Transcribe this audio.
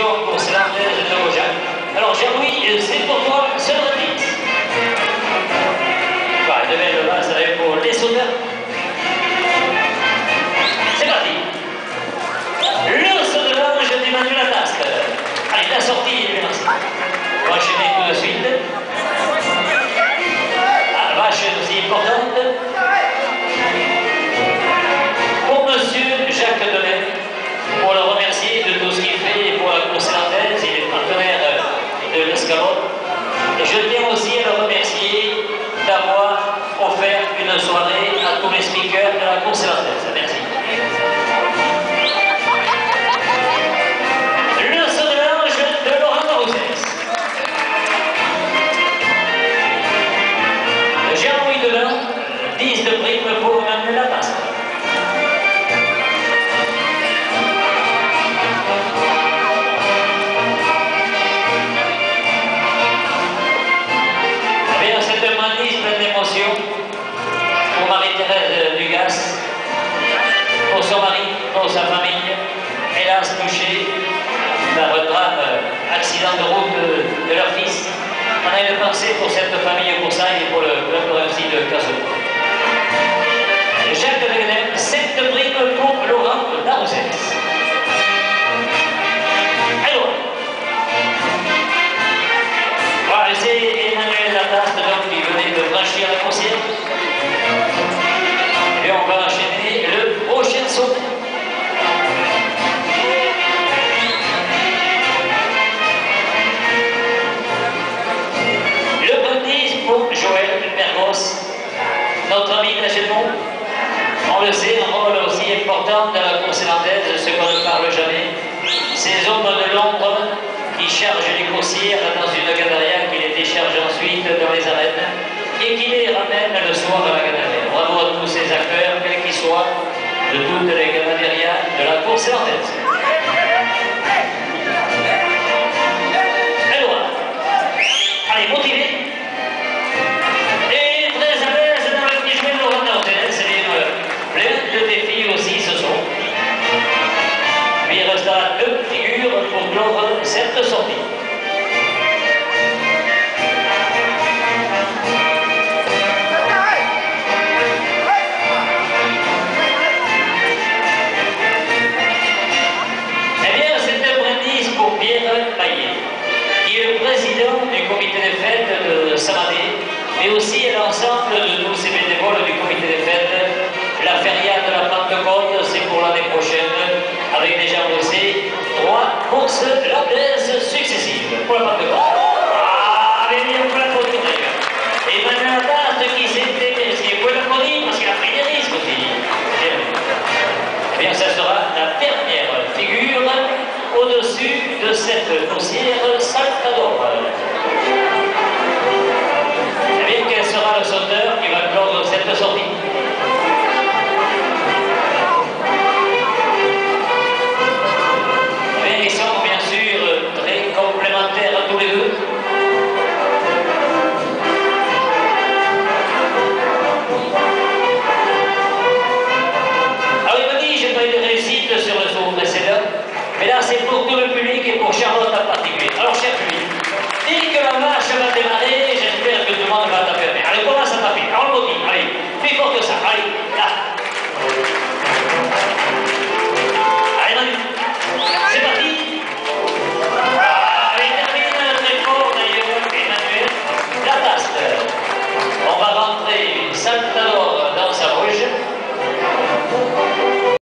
section conservatrice de Mojac. Alors Jean-Louis, c'est pour toi, seul reprise. Voilà, de même, là, ça va être pour les sauteurs. C'est parti. Le saut de l'ange d'Emmanuel Lataste. Allez, la sortie, il est lancé. On va enchaîner tout de suite. Ah, la vache est aussi importante. Pour monsieur Jacques Delay, pour le remercier de tout ce qu'il fait pour la course irlandaise, il est partenaire de l'escalade. Et je tiens aussi à le remercier d'avoir offert une soirée à tous les speakers de la course irlandaise. Merci. Le saut de l'ange de Laurent Marouzès. Jean-Louis Delin, 10 de prime pour Emmanuel Lataste. Pour Marie-Thérèse Dugas, pour son mari, pour sa famille, hélas touchée par un drame, accident de route de leur fils. On a une pensée pour cette famille pour ça et pour le club aussi de Cazaux. Jacques Delay, 7 primes pour Laurent Marouzès. Alors, voilà, c'est Emmanuel Lataste qui venait de franchir la coursière. Et on va enchaîner le prochain saut. Le bonus pour Joël Pergos, notre ami de la Gémeaux. On le sait, un rôle aussi important dans la course irlandaise, ce qu'on ne parle jamais. Ces hommes de l'ombre qui chargent les coursières dans une ganaria qui les décharge ensuite dans les arènes et qui les ramènent le soir à la ganaria. Bravo à tous ces acteurs, quels qu'ils soient, de toutes les ganadérias de la course irlandaise. Alors, allez, motivés. Et très à l'aise dans le petit jouet de Laurent Marouzès. C'est plein de défis aussi ce soir. Puis il restera 2 figures pour clore cette sortie. Président du comité des fêtes de Samadé, mais aussi à l'ensemble de tous ces bénévoles du comité des fêtes. La feria de la Pentecôte, c'est pour l'année prochaine, avec déjà bossé 3 courses irlandaises successives pour la Pentecôte. Ah, allez bien, on peut l'applaudir. Et Emmanuel Lataste qui s'est aimé, si vous pouvez l'applaudir parce qu'il a pris des risques aussi. Bien, ça sera la dernière figure au-dessus de cette coursière Saltador. Eh bien, quel sera le sauteur qui va clore cette sortie?